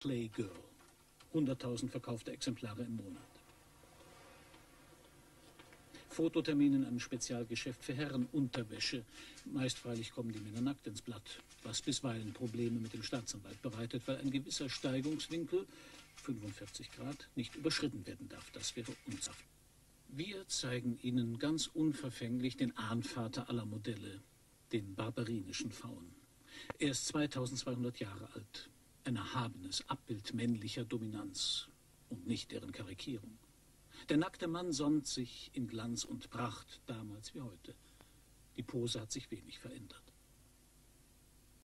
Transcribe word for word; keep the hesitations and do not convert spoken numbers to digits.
Playgirl. hunderttausend verkaufte Exemplare im Monat. Fototermin in einem Spezialgeschäft für Herrenunterwäsche. Meist freilich kommen die Männer nackt ins Blatt, was bisweilen Probleme mit dem Staatsanwalt bereitet, weil ein gewisser Steigungswinkel, fünfundvierzig Grad, nicht überschritten werden darf. Das wäre unsaft. Wir zeigen Ihnen ganz unverfänglich den Ahnvater aller Modelle, den barberinischen Faun. Er ist zweitausendzweihundert Jahre alt. Ein erhabenes Abbild männlicher Dominanz und nicht deren Karikierung. Der nackte Mann sonnt sich in Glanz und Pracht, damals wie heute. Die Pose hat sich wenig verändert.